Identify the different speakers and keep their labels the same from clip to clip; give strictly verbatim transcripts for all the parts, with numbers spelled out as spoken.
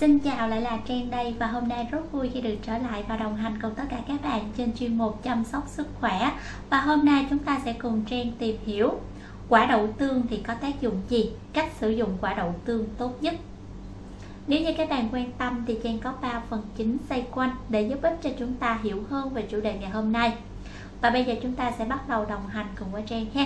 Speaker 1: Xin chào, lại là Trang đây và hôm nay rất vui khi được trở lại và đồng hành cùng tất cả các bạn trên chuyên mục chăm sóc sức khỏe. Và hôm nay chúng ta sẽ cùng Trang tìm hiểu quả đậu tương thì có tác dụng gì, cách sử dụng quả đậu tương tốt nhất. Nếu như các bạn quan tâm thì Trang có ba phần chính xoay quanh để giúp ích cho chúng ta hiểu hơn về chủ đề ngày hôm nay. Và bây giờ chúng ta sẽ bắt đầu đồng hành cùng với Trang ha.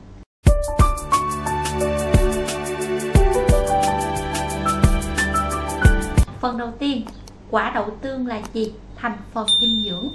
Speaker 1: Phần đầu tiên, quả đậu tương là gì? Thành phần dinh dưỡng.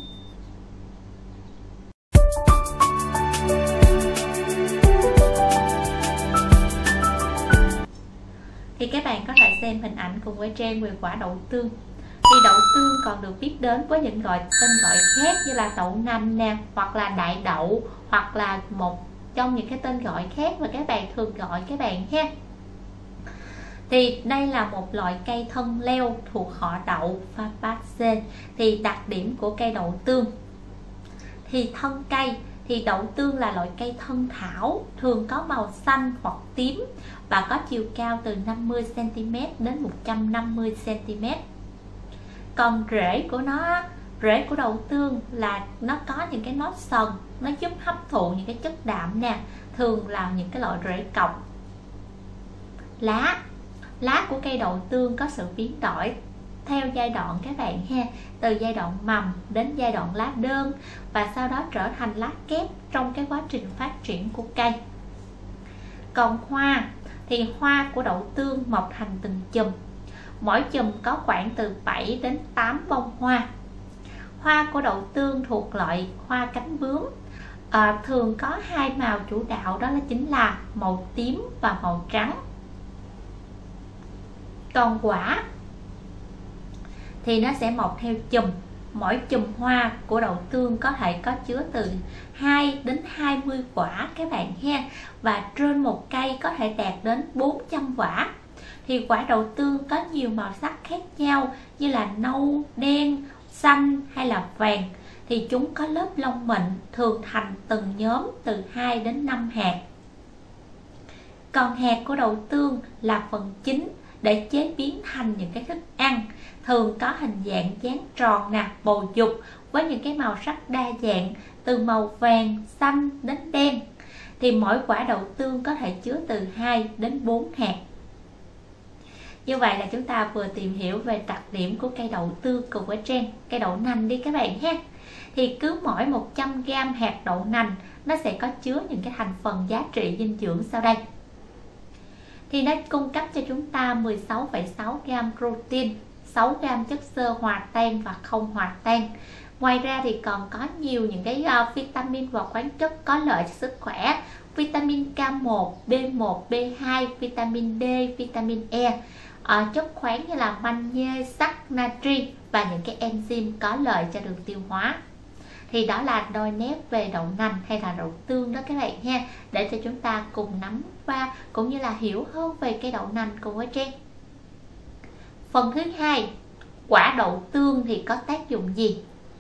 Speaker 1: Thì các bạn có thể xem hình ảnh cùng với Trang về quả đậu tương. Thì đậu tương còn được biết đến với những gọi tên gọi khác như là đậu nành nè, hoặc là đại đậu, hoặc là một trong những cái tên gọi khác mà các bạn thường gọi các bạn ha. Thì đây là một loại cây thân leo thuộc họ đậu Fabaceae. Thì đặc điểm của cây đậu tương thì thân cây thì đậu tương là loại cây thân thảo, thường có màu xanh hoặc tím và có chiều cao từ năm mươi xăng ti mét đến một trăm năm mươi xăng ti mét. Còn rễ của nó, rễ của đậu tương là nó có những cái nốt sần, nó giúp hấp thụ những cái chất đạm nè, thường là những cái loại rễ cọc. Lá Lá của cây đậu tương có sự biến đổi theo giai đoạn các bạn ha, từ giai đoạn mầm đến giai đoạn lá đơn và sau đó trở thành lá kép trong cái quá trình phát triển của cây. Còn hoa thì hoa của đậu tương mọc thành từng chùm, mỗi chùm có khoảng từ bảy đến tám bông hoa. Hoa của đậu tương thuộc loại hoa cánh bướm, à, thường có hai màu chủ đạo, đó là chính là màu tím và màu trắng. Còn quả thì nó sẽ mọc theo chùm, mỗi chùm hoa của đậu tương có thể có chứa từ hai đến hai mươi quả các bạn ha, và trên một cây có thể đạt đến bốn trăm quả. Thì quả đậu tương có nhiều màu sắc khác nhau như là nâu, đen, xanh hay là vàng. Thì chúng có lớp lông mịn, thường thành từng nhóm từ hai đến năm hạt. Còn hạt của đậu tương là phần chính để chế biến thành những cái thức ăn, thường có hình dạng dáng tròn nè, bầu dục với những cái màu sắc đa dạng từ màu vàng, xanh đến đen. Thì mỗi quả đậu tương có thể chứa từ hai đến bốn hạt. Như vậy là chúng ta vừa tìm hiểu về đặc điểm của cây đậu tương cùng với Trang. Cây đậu nành đi các bạn ha. Thì cứ mỗi một trăm gam hạt đậu nành nó sẽ có chứa những cái thành phần giá trị dinh dưỡng sau đây. Thì nó cung cấp cho chúng ta mười sáu phẩy sáu gam protein, sáu gam chất xơ hòa tan và không hòa tan. Ngoài ra thì còn có nhiều những cái uh, vitamin và khoáng chất có lợi cho sức khỏe, vitamin K một, B một, B hai, vitamin D, vitamin E, uh, chất khoáng như là magie, sắt, natri và những cái enzyme có lợi cho đường tiêu hóa. Thì đó là đôi nét về đậu nành hay là đậu tương đó các bạn ha, để cho chúng ta cùng nắm qua cũng như là hiểu hơn về cây đậu nành cùng với Trang. Phần thứ hai, quả đậu tương thì có tác dụng gì?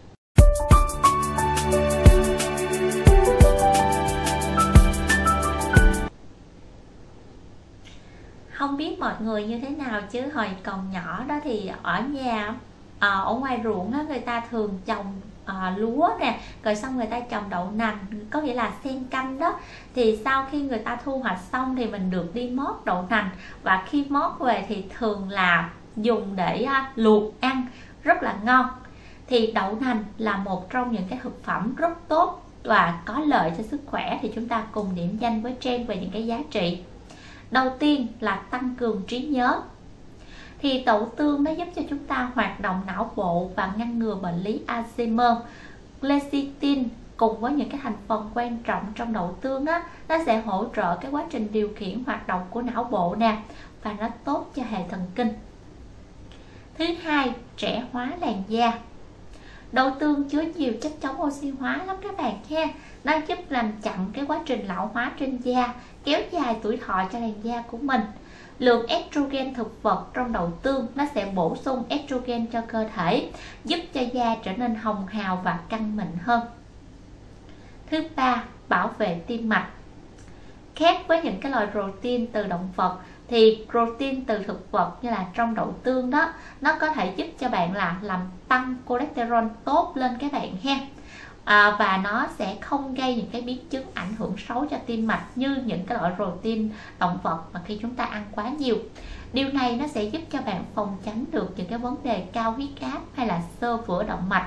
Speaker 1: Không biết mọi người như thế nào chứ hồi còn nhỏ đó thì ở nhà, ở ngoài ruộng đó, người ta thường trồng À, lúa nè, rồi xong người ta trồng đậu nành, có nghĩa là xen canh đó. Thì sau khi người ta thu hoạch xong thì mình được đi mót đậu nành, và khi mót về thì thường là dùng để uh, luộc ăn rất là ngon. Thì đậu nành là một trong những cái thực phẩm rất tốt và có lợi cho sức khỏe. Thì chúng ta cùng điểm danh với Trang về những cái giá trị. Đầu tiên là tăng cường trí nhớ. Thì đậu tương nó giúp cho chúng ta hoạt động não bộ và ngăn ngừa bệnh lý Alzheimer. Lecithin cùng với những cái thành phần quan trọng trong đậu tương á, nó sẽ hỗ trợ cái quá trình điều khiển hoạt động của não bộ nè, và nó tốt cho hệ thần kinh. Thứ hai, trẻ hóa làn da. Đậu tương chứa nhiều chất chống oxy hóa lắm các bạn ha. Nó giúp làm chậm cái quá trình lão hóa trên da, kéo dài tuổi thọ cho làn da của mình. Lượng estrogen thực vật trong đậu tương nó sẽ bổ sung estrogen cho cơ thể, giúp cho da trở nên hồng hào và căng mịn hơn. Thứ ba, bảo vệ tim mạch. Khác với những cái loại protein từ động vật thì protein từ thực vật như là trong đậu tương đó, nó có thể giúp cho bạn là làm tăng cholesterol tốt lên các bạn ha. À, và nó sẽ không gây những cái biến chứng ảnh hưởng xấu cho tim mạch như những cái loại protein động vật mà khi chúng ta ăn quá nhiều. Điều này nó sẽ giúp cho bạn phòng tránh được những cái vấn đề cao huyết áp hay là xơ vữa động mạch.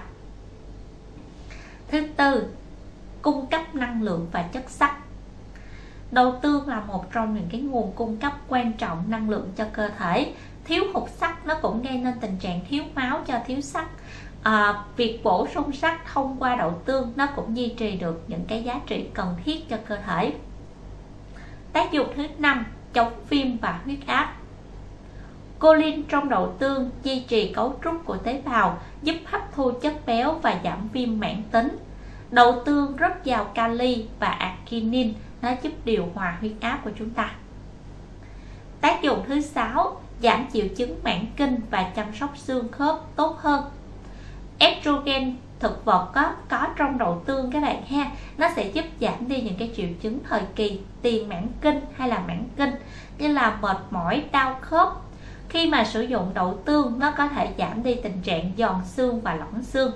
Speaker 1: Thứ tư, cung cấp năng lượng và chất sắt. Đậu tương là một trong những cái nguồn cung cấp quan trọng năng lượng cho cơ thể. Thiếu hụt sắt nó cũng gây nên tình trạng thiếu máu cho thiếu sắt. À, việc bổ sung sắt thông qua đậu tương nó cũng duy trì được những cái giá trị cần thiết cho cơ thể. Tác dụng thứ năm, chống viêm và huyết áp. Choline trong đậu tương duy trì cấu trúc của tế bào, giúp hấp thu chất béo và giảm viêm mãn tính. Đậu tương rất giàu kali và arginine, nó giúp điều hòa huyết áp của chúng ta. Tác dụng thứ sáu, giảm triệu chứng mãn kinh và chăm sóc xương khớp tốt hơn. Estrogen thực vật có, có trong đậu tương các bạn ha, nó sẽ giúp giảm đi những cái triệu chứng thời kỳ tiền mãn kinh hay là mãn kinh như là mệt mỏi, đau khớp. Khi mà sử dụng đậu tương, nó có thể giảm đi tình trạng giòn xương và lõng xương.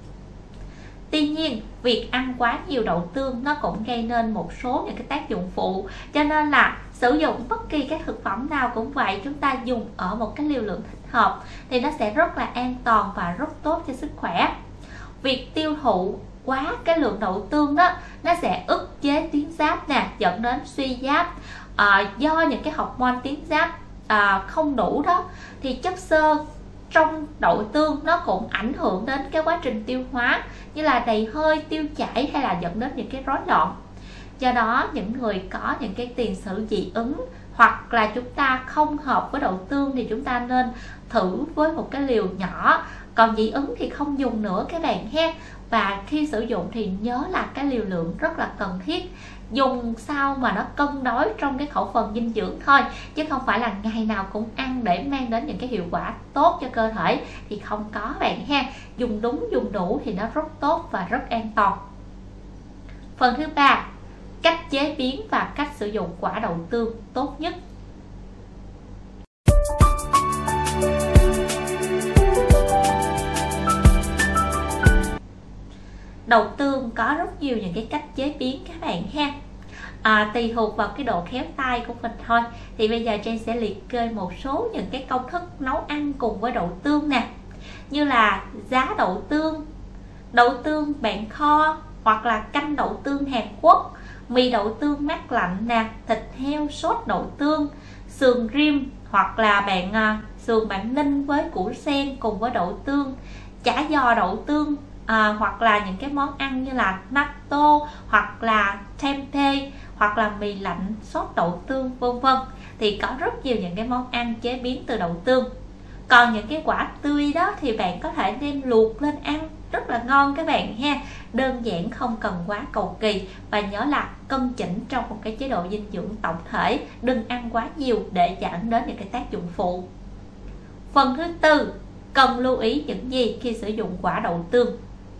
Speaker 1: Tuy nhiên, việc ăn quá nhiều đậu tương nó cũng gây nên một số những cái tác dụng phụ, cho nên là sử dụng bất kỳ các thực phẩm nào cũng vậy, chúng ta dùng ở một cái liều lượng thích hợp thì nó sẽ rất là an toàn và rất tốt cho sức khỏe. Việc tiêu thụ quá cái lượng đậu tương đó, nó sẽ ức chế tuyến giáp nè, dẫn đến suy giáp. À, do những cái hormone tuyến giáp à, không đủ đó, thì chất xơ trong đậu tương nó cũng ảnh hưởng đến cái quá trình tiêu hóa như là đầy hơi, tiêu chảy hay là dẫn đến những cái rối loạn. Do đó những người có những cái tiền sử dị ứng hoặc là chúng ta không hợp với đậu tương thì chúng ta nên thử với một cái liều nhỏ, còn dị ứng thì không dùng nữa các bạn ha. Và khi sử dụng thì nhớ là cái liều lượng rất là cần thiết, dùng sao mà nó cân đối trong cái khẩu phần dinh dưỡng thôi, chứ không phải là ngày nào cũng ăn để mang đến những cái hiệu quả tốt cho cơ thể thì không có bạn ha. Dùng đúng dùng đủ thì nó rất tốt và rất an toàn. Phần thứ ba, cách chế biến và cách sử dụng quả đậu tương tốt nhất. Đậu tương có rất nhiều những cái cách chế biến các bạn ha. À, tùy thuộc vào cái độ khéo tay của mình thôi. Thì bây giờ Trang sẽ liệt kê một số những cái công thức nấu ăn cùng với đậu tương nè, như là giá đậu tương, đậu tương bạn kho hoặc là canh đậu tương Hàn Quốc, mì đậu tương mát lạnh nè, thịt heo sốt đậu tương, sườn rim hoặc là bạn à, sườn bạn ninh với củ sen cùng với đậu tương, chả giò đậu tương. À, hoặc là những cái món ăn như là natto hoặc là tempeh hoặc là mì lạnh sốt đậu tương vân vân, thì có rất nhiều những cái món ăn chế biến từ đậu tương. Còn những cái quả tươi đó thì bạn có thể đem luộc lên ăn rất là ngon các bạn ha. Đơn giản, không cần quá cầu kỳ, và nhớ là cân chỉnh trong một cái chế độ dinh dưỡng tổng thể, đừng ăn quá nhiều để dẫn đến những cái tác dụng phụ. Phần thứ tư, cần lưu ý những gì khi sử dụng quả đậu tương.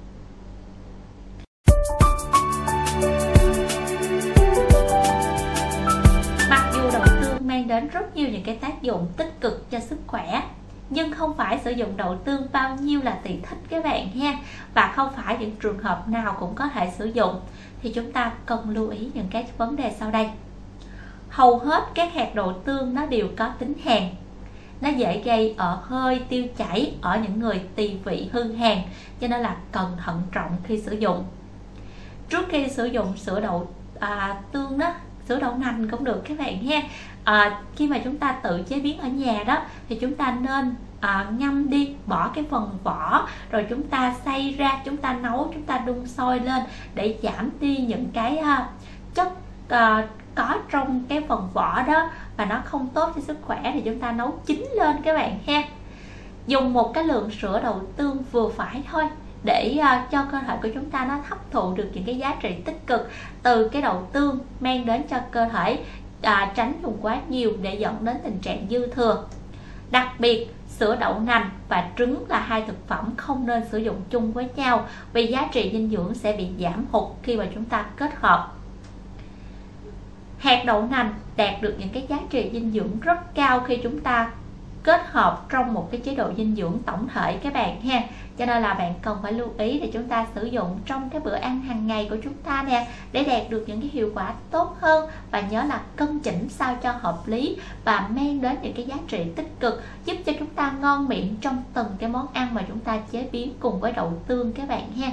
Speaker 1: Mặc dù đậu tương mang đến rất nhiều những cái tác dụng tích cực cho sức khỏe, nhưng không phải sử dụng đậu tương bao nhiêu là tùy thích các bạn ha. Và không phải những trường hợp nào cũng có thể sử dụng, thì chúng ta cần lưu ý những cái vấn đề sau đây. Hầu hết các hạt đậu tương nó đều có tính hàn, nó dễ gây ợ hơi, tiêu chảy ở những người tỳ vị hư hàn, cho nên là cần thận trọng khi sử dụng. Trước khi sử dụng sữa đậu à, tương đó, sữa đậu nành cũng được các bạn ha. À, khi mà chúng ta tự chế biến ở nhà đó thì chúng ta nên à, ngâm đi, bỏ cái phần vỏ, rồi chúng ta xay ra, chúng ta nấu, chúng ta đun sôi lên để giảm đi những cái à, chất à, có trong cái phần vỏ đó và nó không tốt cho sức khỏe, thì chúng ta nấu chín lên các bạn ha. Dùng một cái lượng sữa đậu tương vừa phải thôi để uh, cho cơ thể của chúng ta nó hấp thụ được những cái giá trị tích cực từ cái đậu tương mang đến cho cơ thể, uh, tránh dùng quá nhiều để dẫn đến tình trạng dư thừa. Đặc biệt sữa đậu nành và trứng là hai thực phẩm không nên sử dụng chung với nhau, vì giá trị dinh dưỡng sẽ bị giảm hụt khi mà chúng ta kết hợp. hạt đậu nành đạt được những cái giá trị dinh dưỡng rất cao khi chúng ta kết hợp trong một cái chế độ dinh dưỡng tổng thể các bạn ha. Cho nên là bạn cần phải lưu ý để chúng ta sử dụng trong cái bữa ăn hàng ngày của chúng ta nè, để đạt được những cái hiệu quả tốt hơn. Và nhớ là cân chỉnh sao cho hợp lý và mang đến những cái giá trị tích cực, giúp cho chúng ta ngon miệng trong từng cái món ăn mà chúng ta chế biến cùng với đậu tương các bạn ha.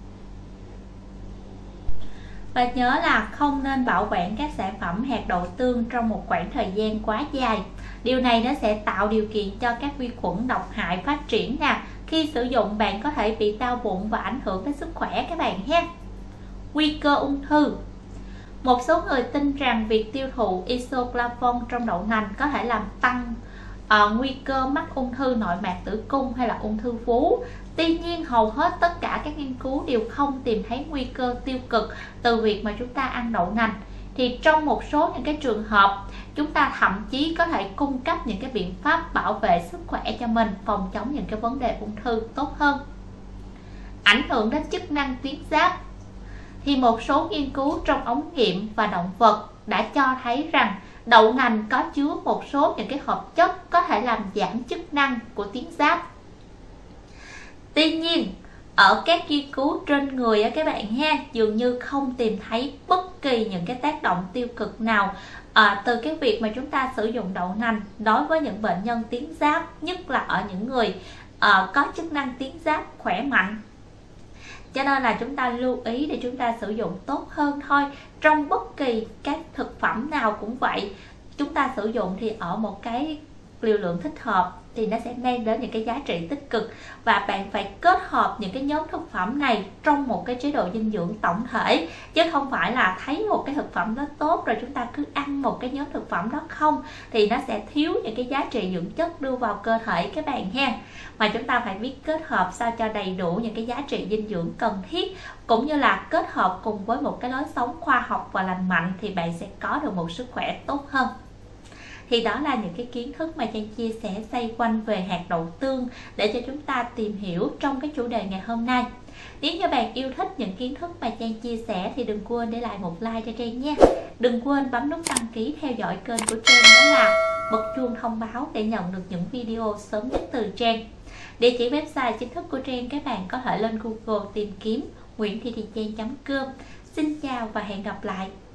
Speaker 1: Và nhớ là không nên bảo quản các sản phẩm hạt đậu tương trong một khoảng thời gian quá dài. Điều này nó sẽ tạo điều kiện cho các vi khuẩn độc hại phát triển nè. Khi sử dụng bạn có thể bị đau bụng và ảnh hưởng đến sức khỏe các bạn ha. Nguy cơ ung thư. Một số người tin rằng việc tiêu thụ isoflavone trong đậu nành có thể làm tăng uh, nguy cơ mắc ung thư nội mạc tử cung hay là ung thư vú. Tuy nhiên hầu hết tất cả các nghiên cứu đều không tìm thấy nguy cơ tiêu cực từ việc mà chúng ta ăn đậu nành. Thì trong một số những cái trường hợp, chúng ta thậm chí có thể cung cấp những cái biện pháp bảo vệ sức khỏe cho mình, phòng chống những cái vấn đề ung thư tốt hơn. Ảnh hưởng đến chức năng tuyến giáp. Thì một số nghiên cứu trong ống nghiệm và động vật đã cho thấy rằng đậu nành có chứa một số những cái hợp chất có thể làm giảm chức năng của tuyến giáp. Tuy nhiên, ở các nghiên cứu trên người á các bạn ha, dường như không tìm thấy bất kỳ những cái tác động tiêu cực nào à, từ cái việc mà chúng ta sử dụng đậu nành đối với những bệnh nhân tuyến giáp, nhất là ở những người à, có chức năng tuyến giáp khỏe mạnh. Cho nên là chúng ta lưu ý để chúng ta sử dụng tốt hơn thôi. Trong bất kỳ các thực phẩm nào cũng vậy, chúng ta sử dụng thì ở một cái liều lượng thích hợp thì nó sẽ mang đến những cái giá trị tích cực. Và bạn phải kết hợp những cái nhóm thực phẩm này trong một cái chế độ dinh dưỡng tổng thể, chứ không phải là thấy một cái thực phẩm đó tốt rồi chúng ta cứ ăn một cái nhóm thực phẩm đó không, thì nó sẽ thiếu những cái giá trị dưỡng chất đưa vào cơ thể các bạn ha. Mà chúng ta phải biết kết hợp sao cho đầy đủ những cái giá trị dinh dưỡng cần thiết, cũng như là kết hợp cùng với một cái lối sống khoa học và lành mạnh, thì bạn sẽ có được một sức khỏe tốt hơn. Thì đó là những cái kiến thức mà Trang chia sẻ xoay quanh về hạt đậu tương để cho chúng ta tìm hiểu trong cái chủ đề ngày hôm nay. Nếu như bạn yêu thích những kiến thức mà Trang chia sẻ thì đừng quên để lại một like cho Trang nha. Đừng quên bấm nút đăng ký theo dõi kênh của Trang, đó là bật chuông thông báo để nhận được những video sớm nhất từ Trang. Địa chỉ website chính thức của Trang các bạn có thể lên Google tìm kiếm nguyễn thị thị trang chấm com. Xin chào và hẹn gặp lại.